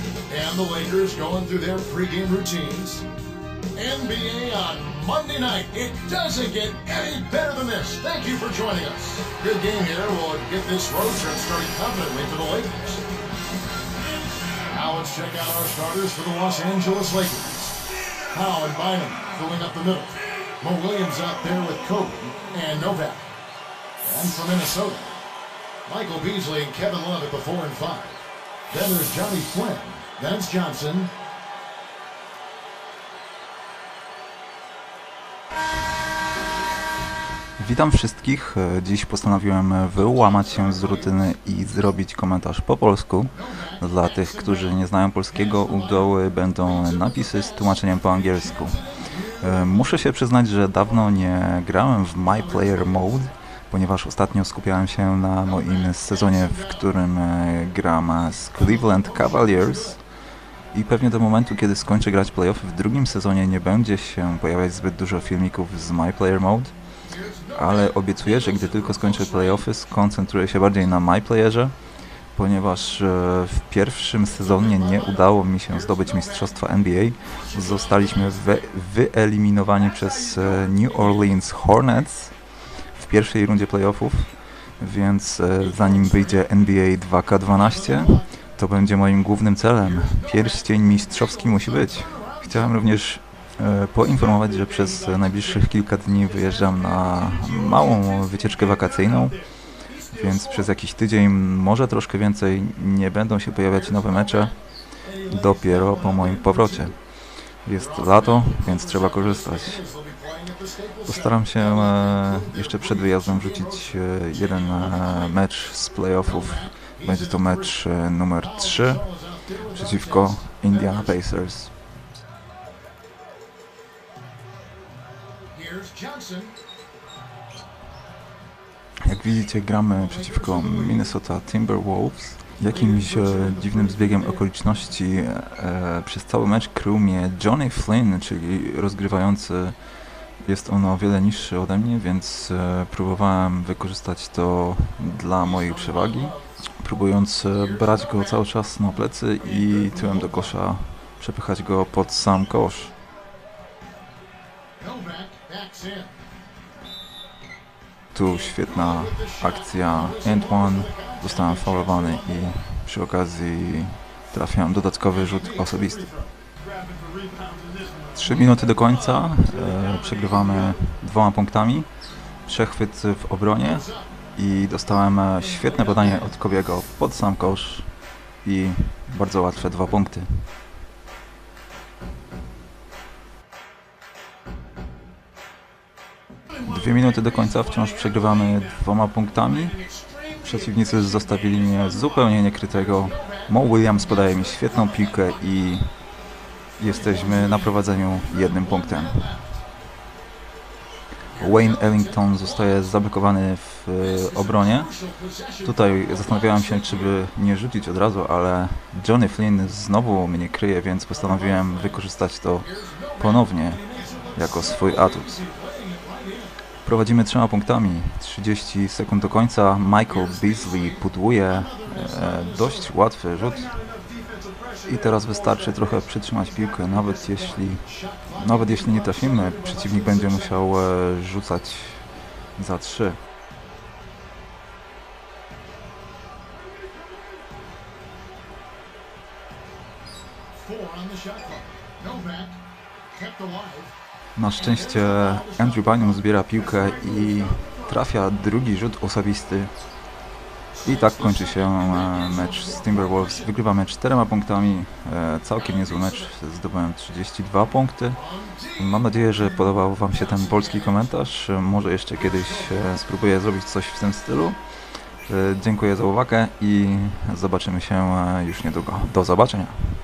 And the Lakers going through their pregame routines. NBA on Monday night. It doesn't get any better than this. Thank you for joining us. Good game here. We'll get this road trip starting confidently for the Lakers. Now let's check out our starters for the Los Angeles Lakers. Howe and Bynum filling up the middle. Mo Williams out there with Kobe and Novak. And from Minnesota, Michael Beasley and Kevin Love at the 4 and 5. Then there's Johnny Flynn, Vance Johnson. Witam wszystkich. Dziś postanowiłem wyłamać się z rutyny i zrobić komentarz po polsku. Dla tych, którzy nie znają polskiego, u dołu będą napisy z tłumaczeniem po angielsku. Muszę się przyznać, że dawno nie grałem w My Player Mode, ponieważ ostatnio skupiałem się na moim sezonie, w którym gram z Cleveland Cavaliers i pewnie do momentu, kiedy skończę grać playoffy w drugim sezonie, nie będzie się pojawiać zbyt dużo filmików z My Player Mode, ale obiecuję, że gdy tylko skończę playoffy, skoncentruję się bardziej na My Playerze, ponieważ w pierwszym sezonie nie udało mi się zdobyć mistrzostwa NBA. Zostaliśmy wyeliminowani przez New Orleans Hornets w pierwszej rundzie playoffów, więc zanim wyjdzie NBA 2K12, to będzie moim głównym celem. Pierścień mistrzowski musi być. Chciałem również poinformować, że przez najbliższych kilka dni wyjeżdżam na małą wycieczkę wakacyjną, więc przez jakiś tydzień, może troszkę więcej, nie będą się pojawiać nowe mecze, dopiero po moim powrocie. Jest lato, więc trzeba korzystać. Postaram się jeszcze przed wyjazdem wrzucić jeden mecz z playoffów. Będzie to mecz numer 3 przeciwko Indiana Pacers. Jak widzicie, gramy przeciwko Minnesota Timberwolves. Jakimś dziwnym zbiegiem okoliczności przez cały mecz krył mnie Johnny Flynn, czyli rozgrywający. Jest on o wiele niższy ode mnie, więc próbowałem wykorzystać to dla mojej przewagi, próbując brać go cały czas na plecy i tyłem do kosza przepychać go pod sam kosz. Tu świetna akcja and one, zostałem faulowany i przy okazji trafiłem dodatkowy rzut osobisty. 3 minuty do końca, przegrywamy 2 punktami, przechwyt w obronie i dostałem świetne podanie od Kobiego pod sam kosz i bardzo łatwe 2 punkty. Dwie minuty do końca, wciąż przegrywamy 2 punktami. Przeciwnicy zostawili mnie zupełnie niekrytego. Mo Williams podaje mi świetną piłkę i jesteśmy na prowadzeniu 1 punktem. Wayne Ellington zostaje zablokowany w obronie. Tutaj zastanawiałem się, czy by nie rzucić od razu, ale Johnny Flynn znowu mnie kryje, więc postanowiłem wykorzystać to ponownie jako swój atut. Prowadzimy 3 punktami, 30 sekund do końca. Michael Beasley pudłuje dość łatwy rzut i teraz wystarczy trochę przytrzymać piłkę, nawet jeśli nie trafimy, przeciwnik będzie musiał rzucać za 3. Na szczęście Andrew Bynum zbiera piłkę i trafia drugi rzut osobisty. I tak kończy się mecz z Timberwolves. Wygrywamy 4 punktami. Całkiem niezły mecz. Zdobyłem 32 punkty. Mam nadzieję, że podobał Wam się ten polski komentarz. Może jeszcze kiedyś spróbuję zrobić coś w tym stylu. Dziękuję za uwagę i zobaczymy się już niedługo. Do zobaczenia.